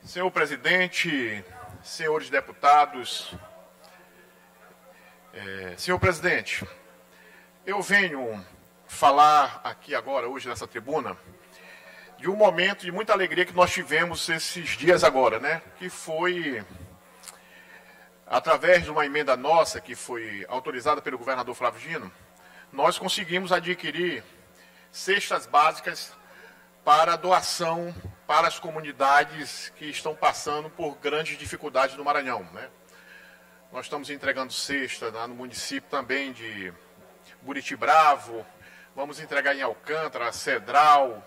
Senhor presidente, senhores deputados, senhor presidente, eu venho falar aqui agora, hoje nessa tribuna, de um momento de muita alegria que nós tivemos esses dias agora, né? Que foi, através de uma emenda nossa, que foi autorizada pelo governador Flávio Dino, nós conseguimos adquirir cestas básicas para doação para as comunidades que estão passando por grandes dificuldades no Maranhão, né? Nós estamos entregando cesta lá no município também de Buriti Bravo, vamos entregar em Alcântara, Cedral,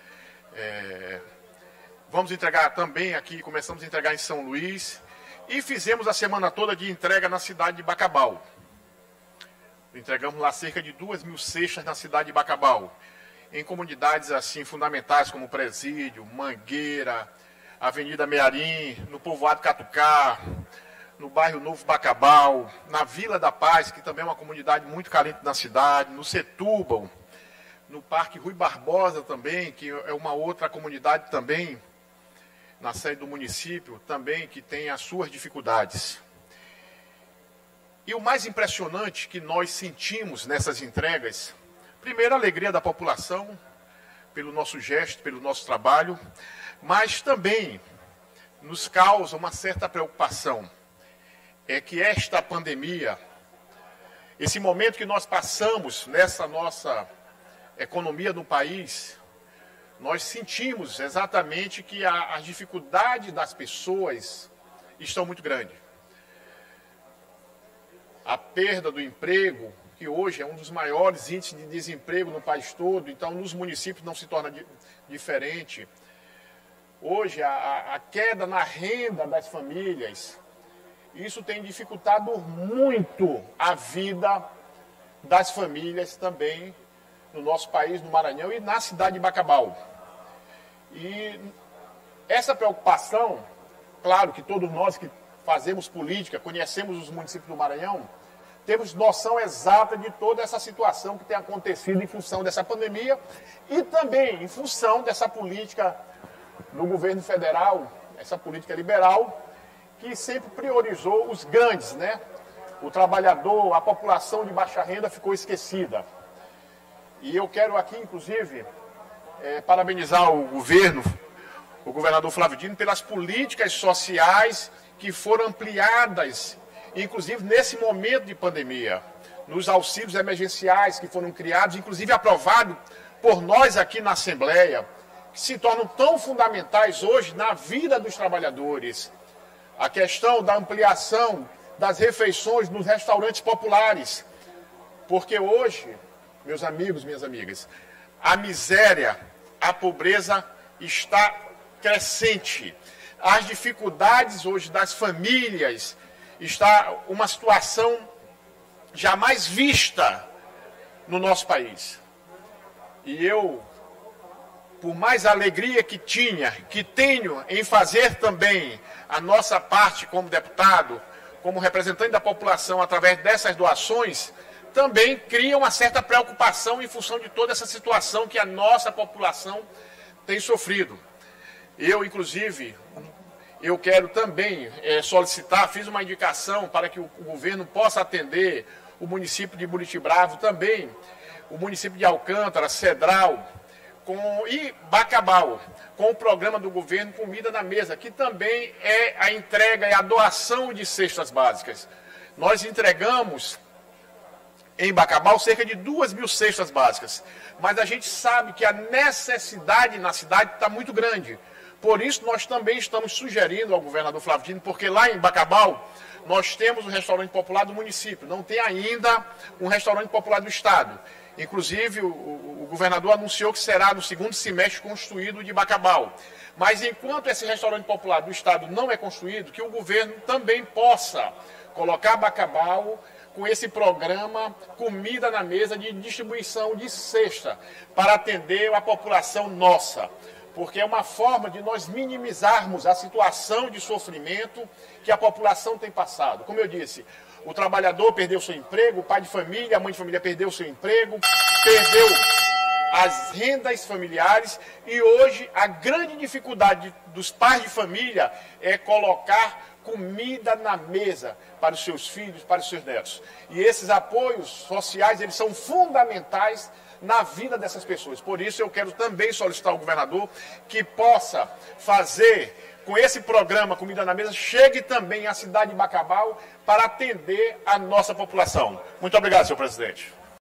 vamos entregar também aqui, começamos a entregar em São Luís e fizemos a semana toda de entrega na cidade de Bacabal. Entregamos lá cerca de 2.000 cestas na cidade de Bacabal, em comunidades assim fundamentais como Presídio, Mangueira, Avenida Mearim, no povoado Catucá, no bairro Novo Bacabal, na Vila da Paz, que também é uma comunidade muito carente na cidade, no Setúbal, no Parque Rui Barbosa também, que é uma outra comunidade também, na sede do município, também que tem as suas dificuldades. E o mais impressionante que nós sentimos nessas entregas, primeiro, a alegria da população, pelo nosso gesto, pelo nosso trabalho, mas também nos causa uma certa preocupação. É que esta pandemia, esse momento que nós passamos nessa nossa economia do país, nós sentimos exatamente que as dificuldades das pessoas estão muito grandes. A perda do emprego, que hoje é um dos maiores índices de desemprego no país todo, então nos municípios não se torna diferente. Hoje a queda na renda das famílias, isso tem dificultado muito a vida das famílias também no nosso país, no Maranhão e na cidade de Bacabal. E essa preocupação, claro que todos nós que fazemos política, conhecemos os municípios do Maranhão, temos noção exata de toda essa situação que tem acontecido em função dessa pandemia e também em função dessa política do governo federal, essa política liberal, que sempre priorizou os grandes, né? O trabalhador, a população de baixa renda ficou esquecida. E eu quero aqui, inclusive, parabenizar o governo, o governador Flávio Dino, pelas políticas sociais que foram ampliadas, inclusive nesse momento de pandemia, nos auxílios emergenciais que foram criados, inclusive aprovados por nós aqui na Assembleia, que se tornam tão fundamentais hoje na vida dos trabalhadores. A questão da ampliação das refeições nos restaurantes populares, porque hoje, meus amigos, minhas amigas, a miséria, a pobreza está crescente. As dificuldades hoje das famílias, está uma situação jamais vista no nosso país. E eu, por mais alegria que tenho em fazer também a nossa parte como deputado, como representante da população através dessas doações, também cria uma certa preocupação em função de toda essa situação que a nossa população tem sofrido. Eu, inclusive, eu quero também solicitar, fiz uma indicação para que o governo possa atender o município de Buriti Bravo, também o município de Alcântara, Cedral e Bacabal, com o programa do governo Comida na Mesa, que também é a entrega e a doação de cestas básicas. Nós entregamos em Bacabal cerca de 2.000 cestas básicas, mas a gente sabe que a necessidade na cidade está muito grande. Por isso, nós também estamos sugerindo ao governador Flávio Dino, porque lá em Bacabal nós temos um restaurante popular do município, não tem ainda um restaurante popular do estado. Inclusive, o governador anunciou que será no segundo semestre construído de Bacabal. Mas enquanto esse restaurante popular do estado não é construído, que o governo também possa colocar Bacabal com esse programa Comida na Mesa de distribuição de cesta para atender a população nossa. Porque é uma forma de nós minimizarmos a situação de sofrimento que a população tem passado. Como eu disse, o trabalhador perdeu seu emprego, o pai de família, a mãe de família perdeu seu emprego, perdeu as rendas familiares, e hoje a grande dificuldade dos pais de família é colocar comida na mesa para os seus filhos, para os seus netos. E esses apoios sociais, eles são fundamentais na vida dessas pessoas. Por isso eu quero também solicitar ao governador que possa fazer com esse programa Comida na Mesa, chegue também à cidade de Bacabal para atender a nossa população. Muito obrigado, senhor presidente.